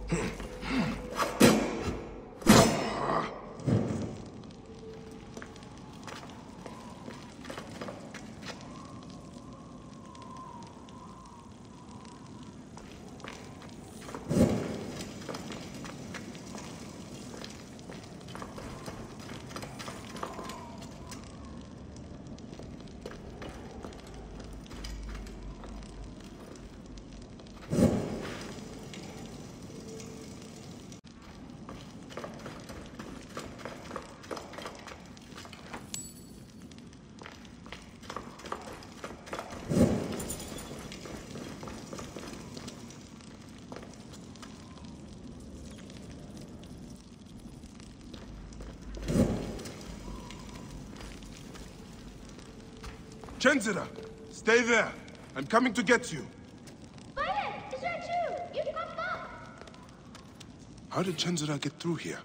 Chenzira, stay there. I'm coming to get you. Violet, is that you? You've come back. How did Chenzira get through here?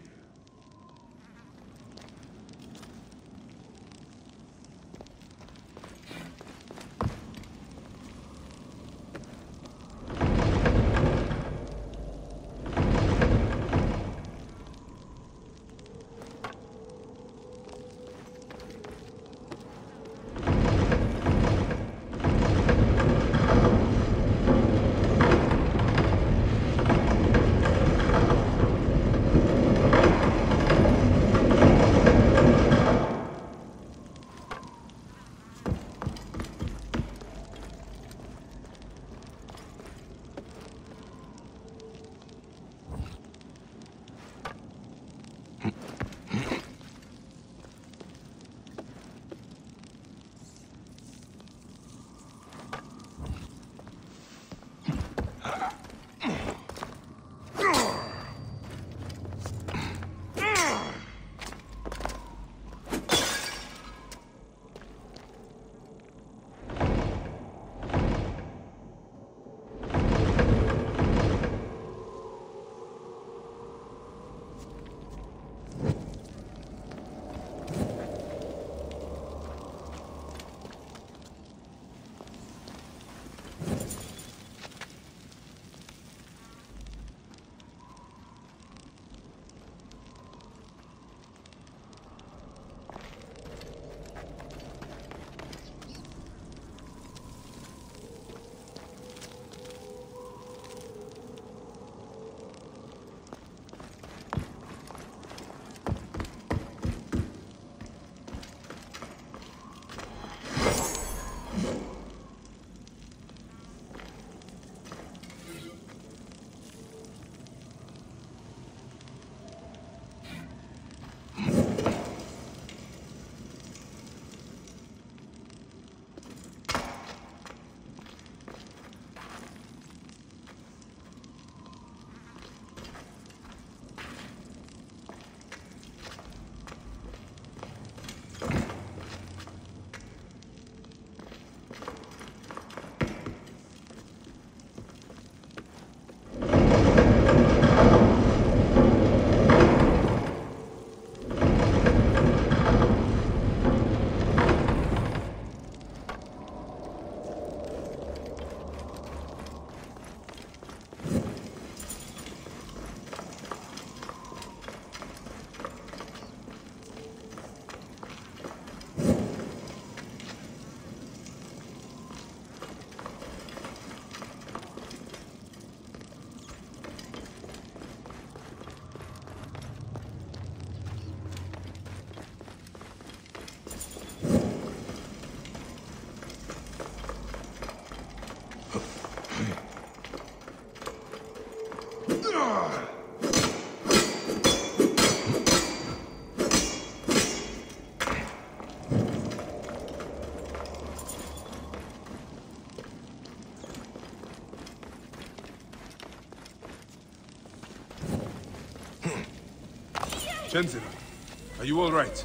Chenzira, are you all right?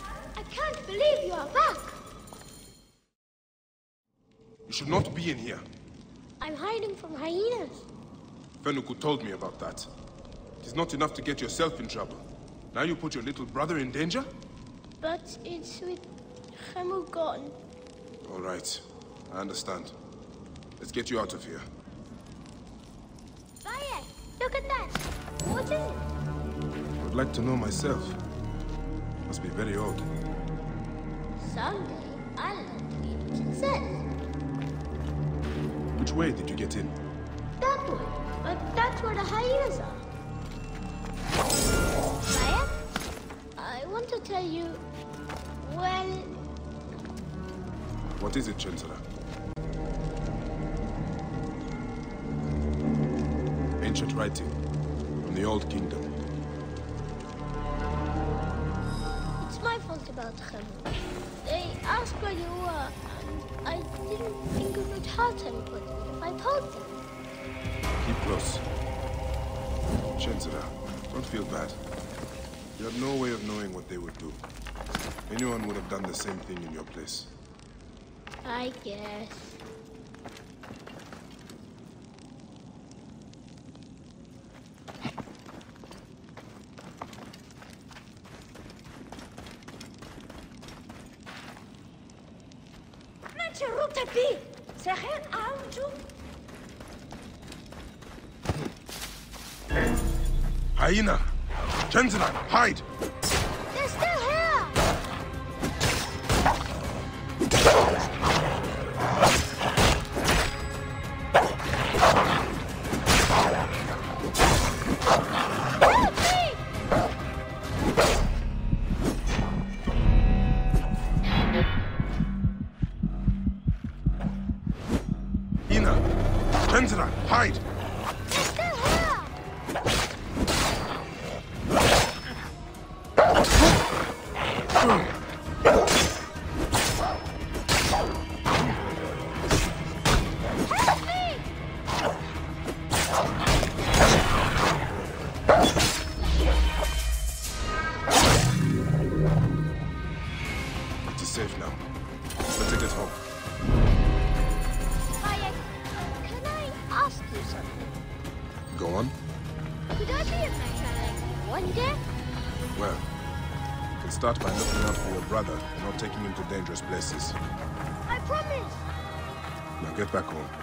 I can't believe you are back. You should not be in here. I'm hiding from hyenas. Fenuku told me about that. It is not enough to get yourself in trouble. Now you put your little brother in danger? But it's with Khemu gone. All right, I understand. Let's get you out of here. Bayek, Look at that. What is it? I would like to know myself. Must be very old. Someday, I'll learn to be a princess. Which way did you get in? That way. But that's where the hyenas are. Maya, I want to tell you, well... What is it, Chenzara? Ancient writing from the Old Kingdom. It's my fault about Khemu. They asked where you were, and I didn't think it would hurt anybody if I told them. Keep close. Chenzara, don't feel bad. You have no way of knowing what they would do. Anyone would have done the same thing in your place. I guess. Hyena! Chenzara, hide! They're still here! Help me! Hyena! Chenzara, hide! They're still here! Help me! It is safe now. Let's get home. Maya, can I ask you something? Go on. Could I be a mechanic one day? Well, you can start by looking out for your brother and not taking him to dangerous places. I promise! Now get back home.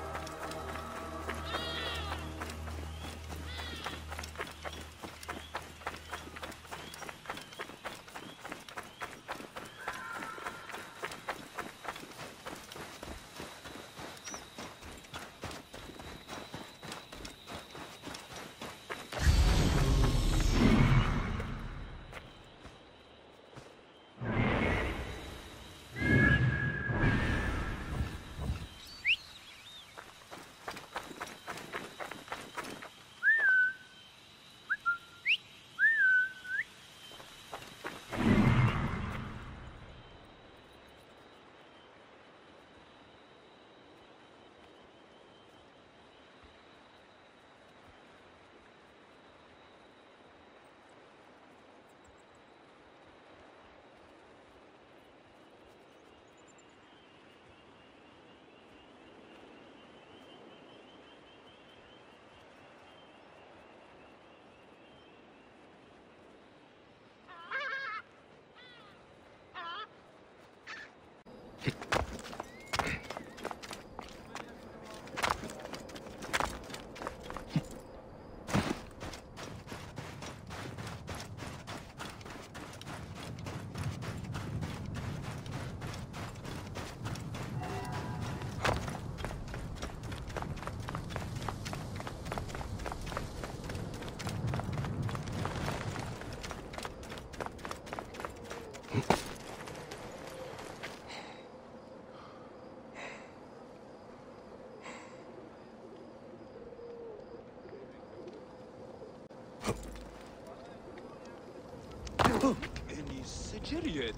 Any Sigiriet?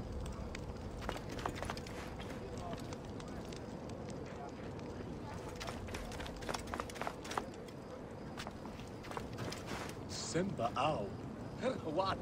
Simba Ow. What?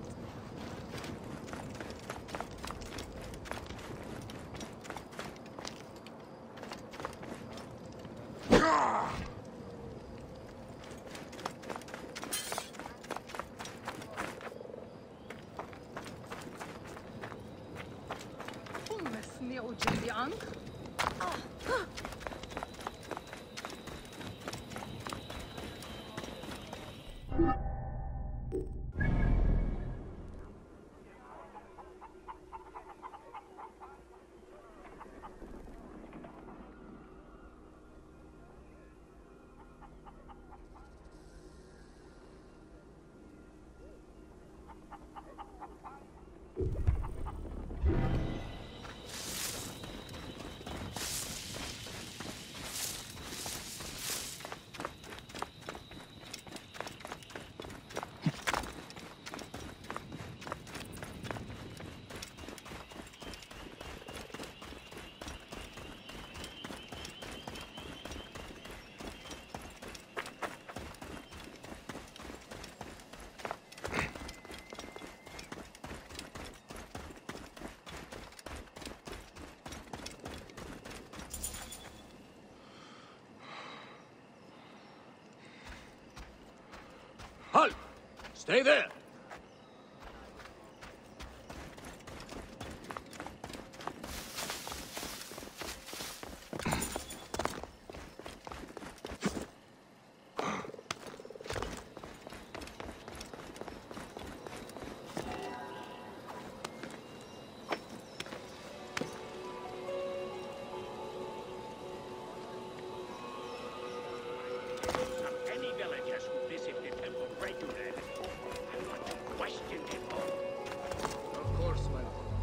Stay there! Any villagers who visit the temple regularly are not to question them all. Of course, my lord.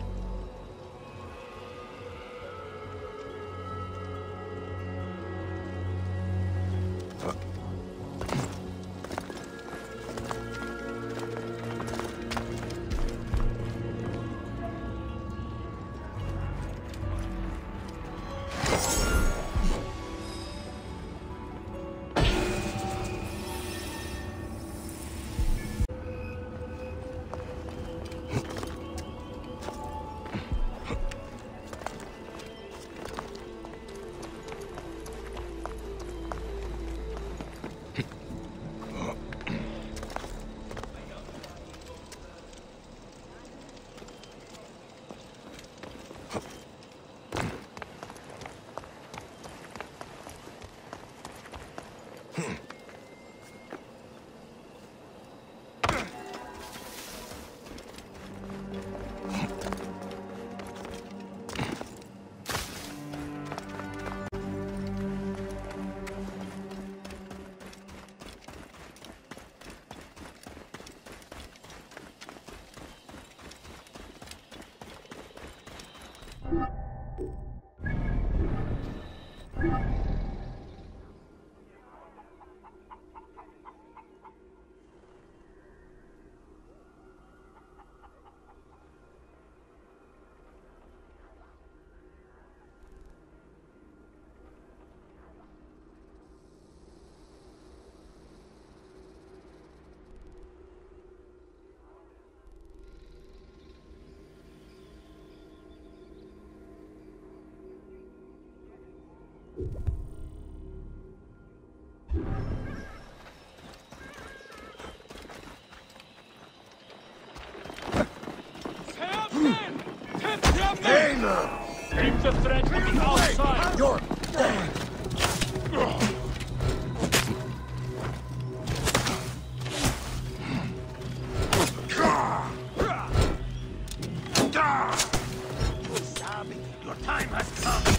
Keep the threat from the outside! You're... Sabi, your time has come!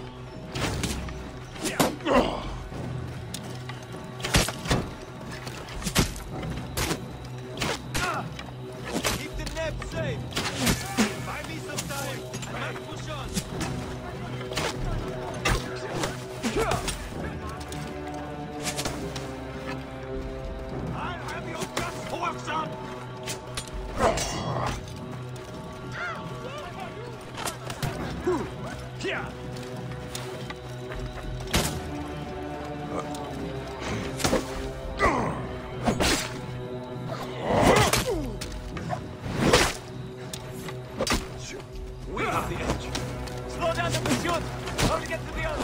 Keep the net safe! Buy me some time! I might push on! I'll have your guts for some! Yeah! We have the edge. Slow down the pursuit. How to get to the other?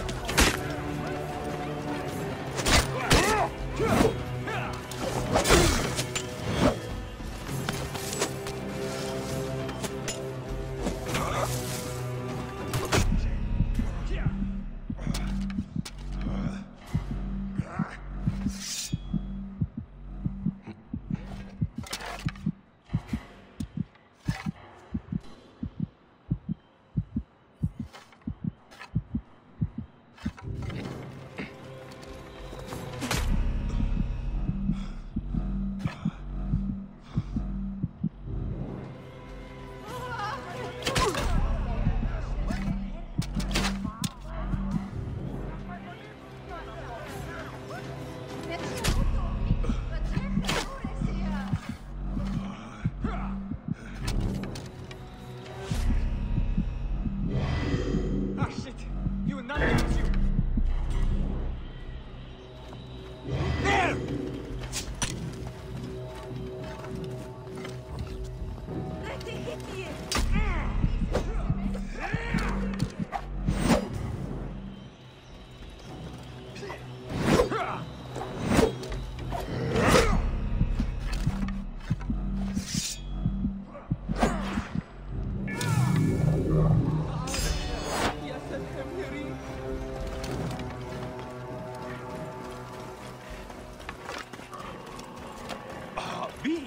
be?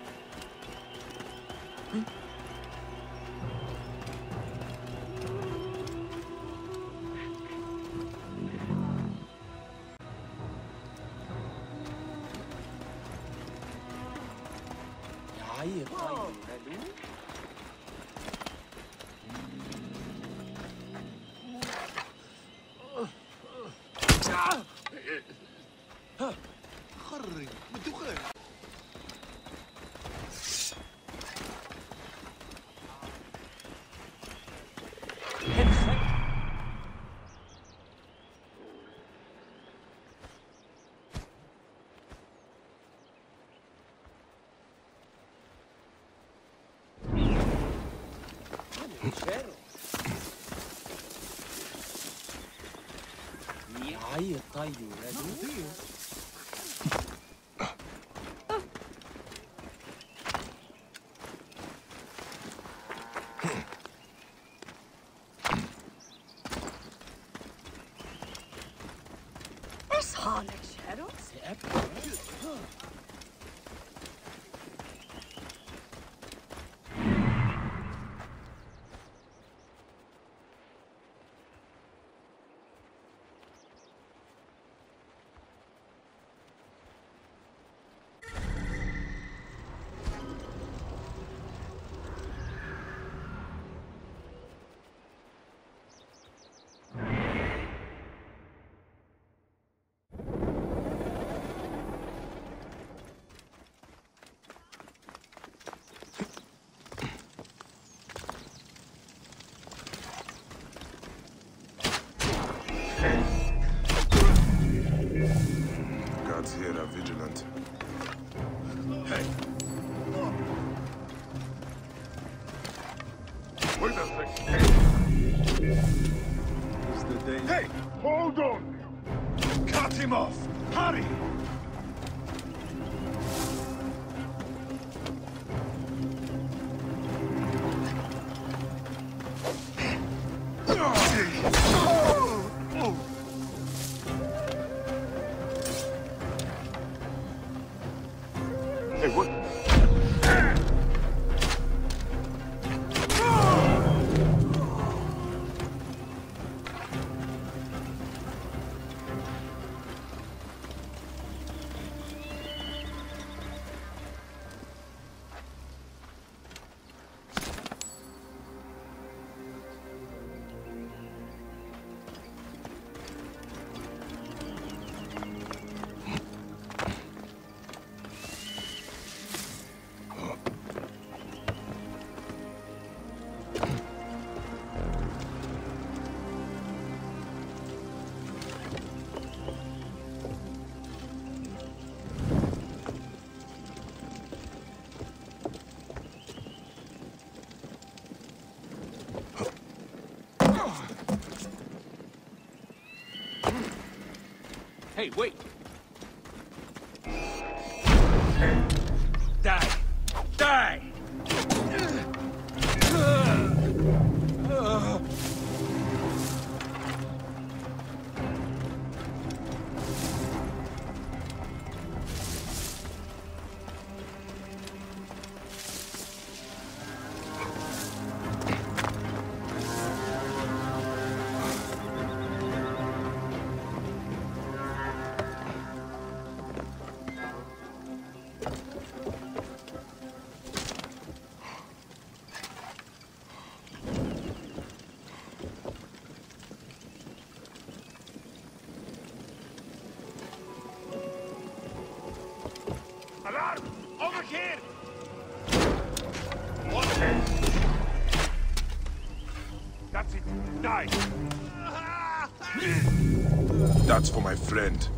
خري بالدخان. عيط طيب يا اصحى لك شارو. Guards here are vigilant. Hey! Where the heck? It's the day. Hey! Hold on! Cut him off! Hurry! Hey, what? Hey, wait! Die! Die! Alarm! Over here! What? That's it. Die! That's for my friend.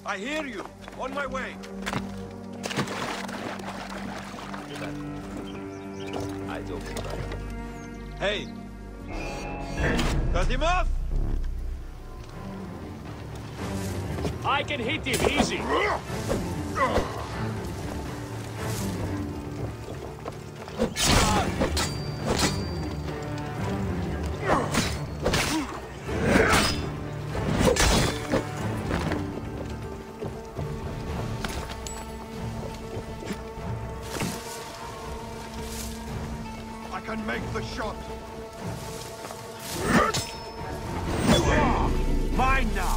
I hear you. On my way. I don't Hey! Cut him off! I can hit him easy. I can make the shot. Mine now.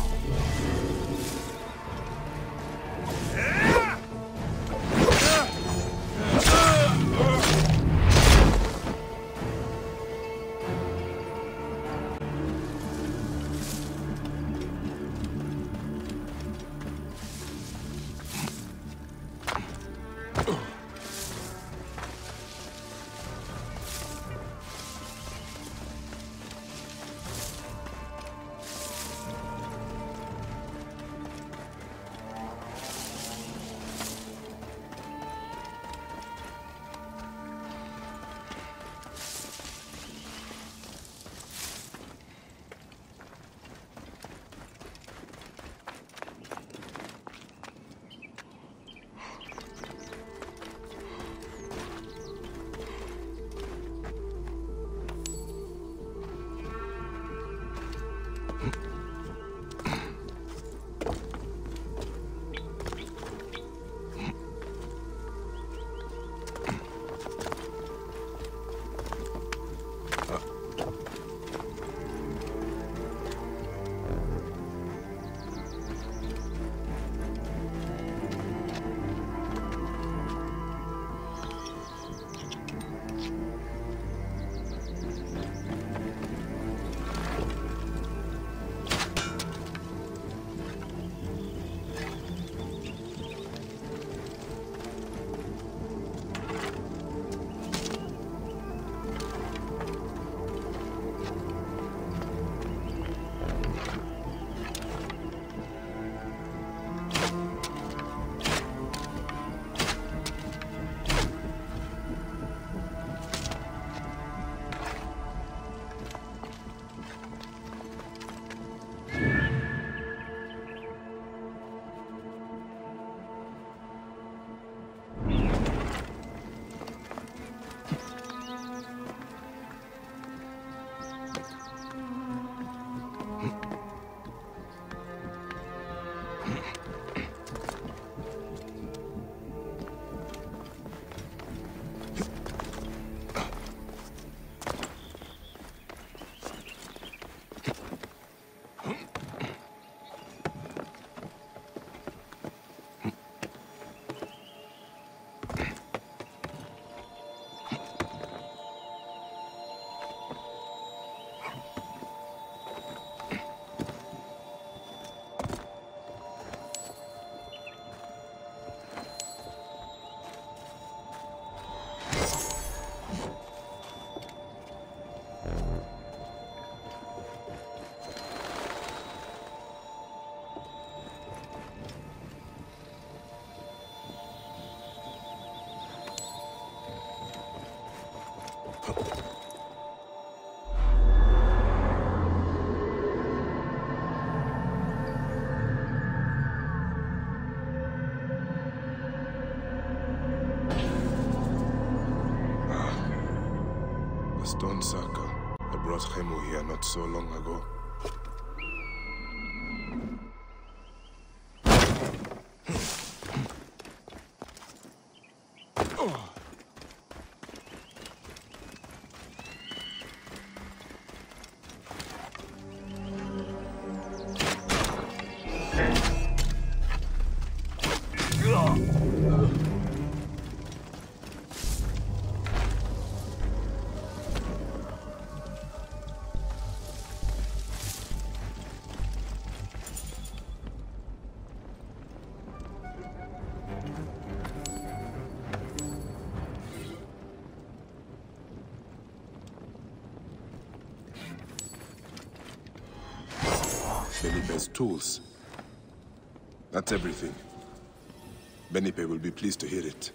Stone circle. I brought Khemu here not so long ago. Felipe's tools. That's everything. Benipe will be pleased to hear it.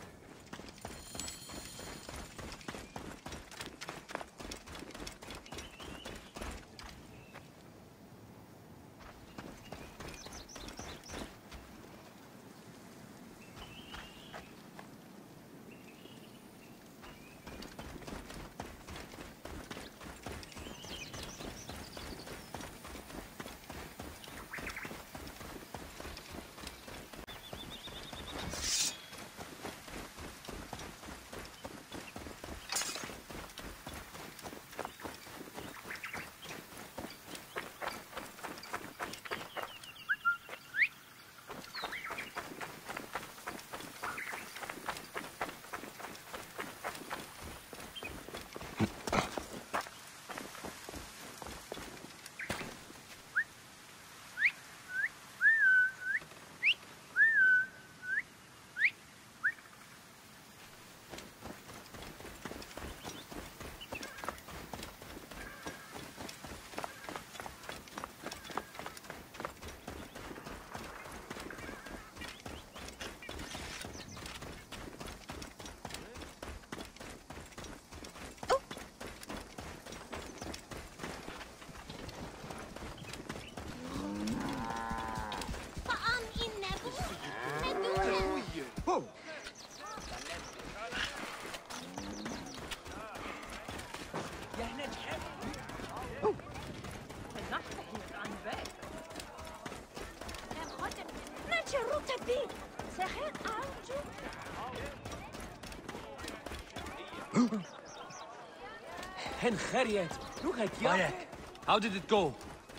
Bayek, how did it go?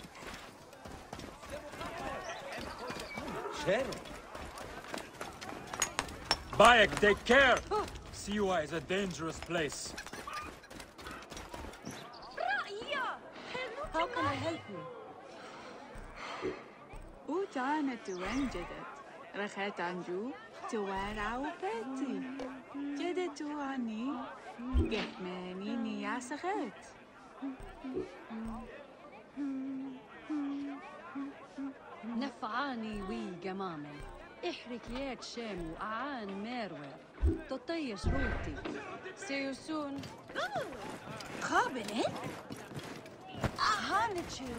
Bayek, take care! Siwa is a dangerous place. How can I help you? وتانا توانجدت رخات عنجو توارع وباتي جدت وعني جهماني نياسغت نفعاني وي جمامي احرك ياك شام وأعان مارور تطيش روتي سيوسون خابنت؟ هانت شو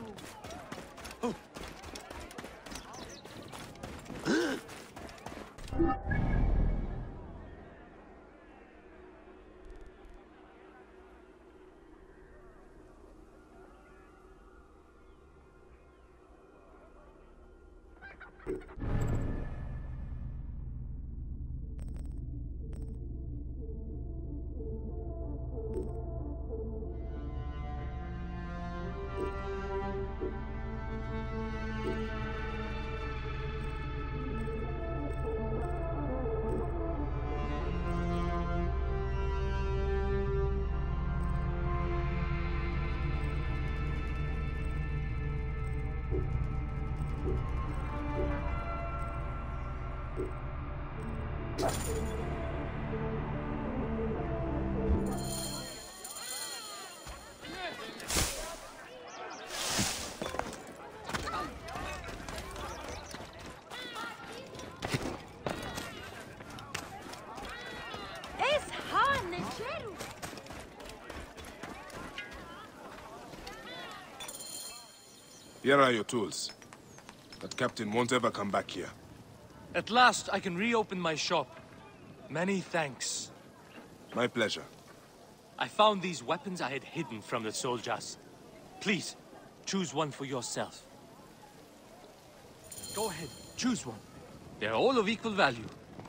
Here are your tools. That captain won't ever come back here. At last, I can reopen my shop. Many thanks. My pleasure. I found these weapons I had hidden from the soldiers. Please, choose one for yourself. Go ahead, choose one. They're all of equal value.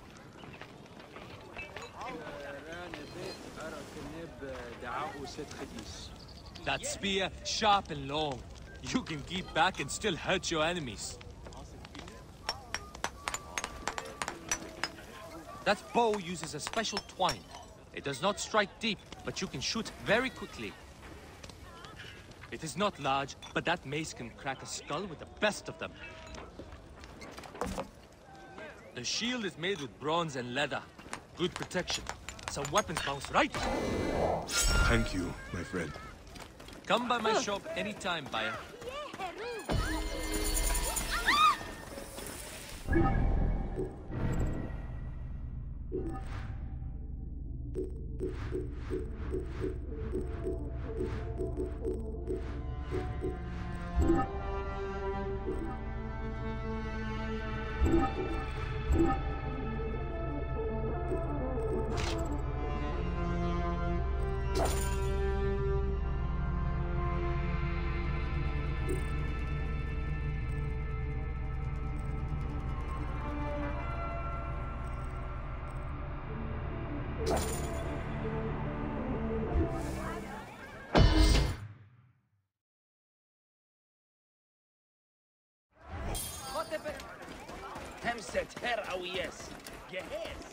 That spear, sharp and long. You can keep back and still hurt your enemies. That bow uses a special twine. It does not strike deep, but you can shoot very quickly. It is not large, but that mace can crack a skull with the best of them. The shield is made with bronze and leather. Good protection. Some weapons bounce right. Thank you, my friend. Come by my shop anytime, buyer. همسة هر أو يس جهاز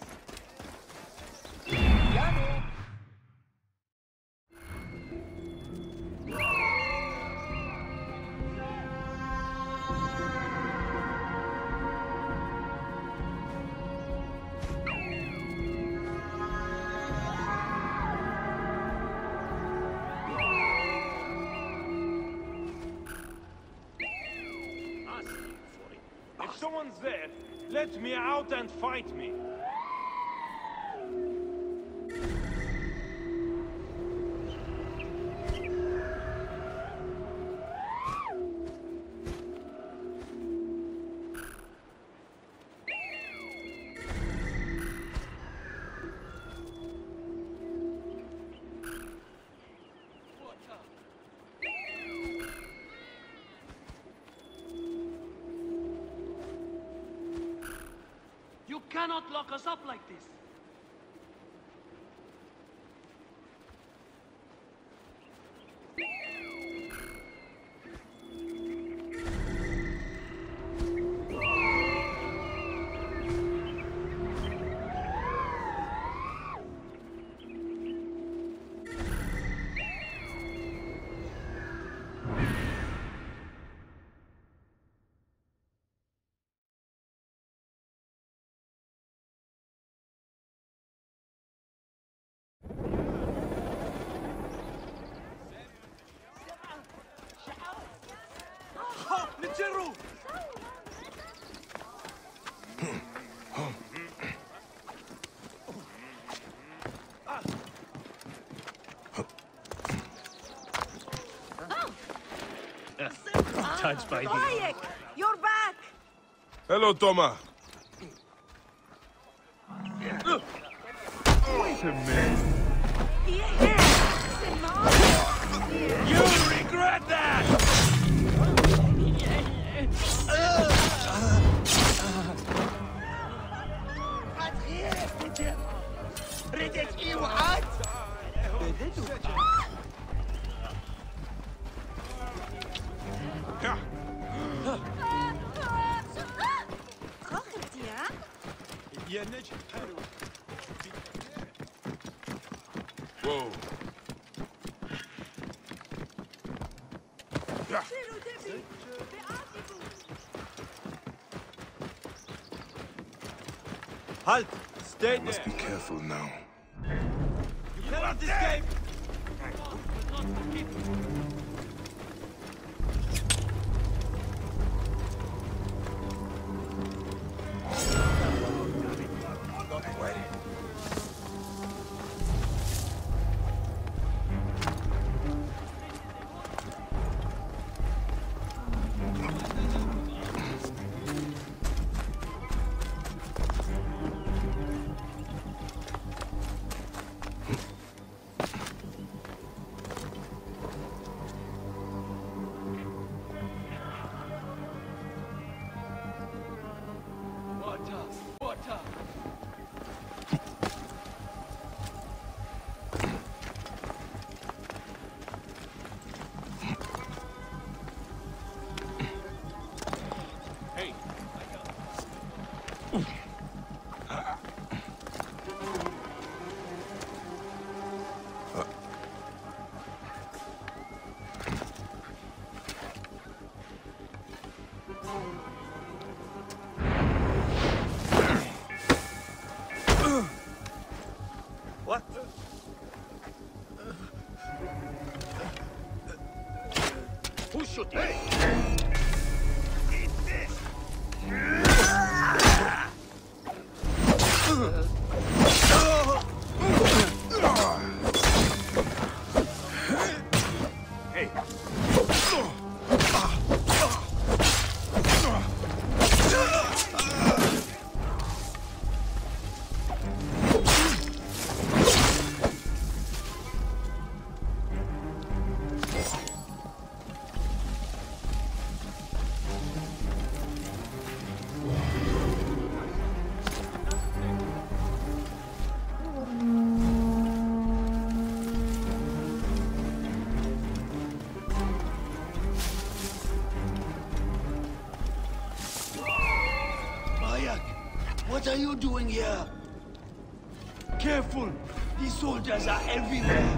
If someone's there, let me out and fight me. You cannot lock us up like this. نتجروا Touched by the... Bayek, you're back. Hello, Toma. Wait a minute. You regret that! يا نجم حلو. Whoa. Yeah. Halt! Stay I must be there. careful now. You cannot escape. What? Who's shooting? Eat this! Hey. you doing here? Careful! These soldiers are everywhere!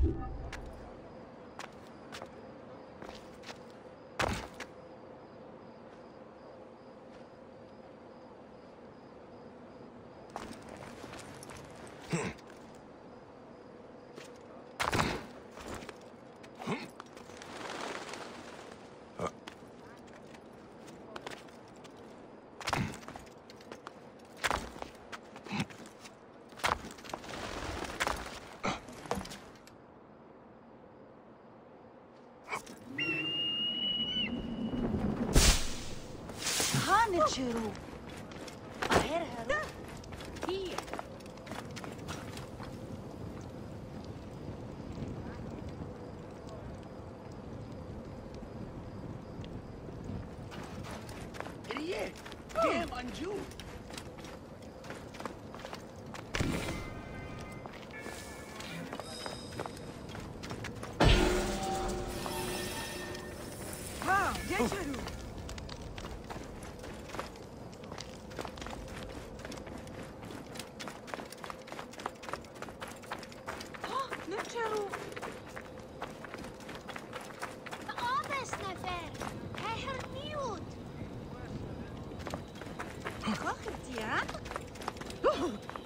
شروق أهرها هي ريه جيم أنجو ها يا شروق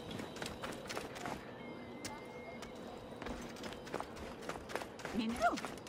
من هو؟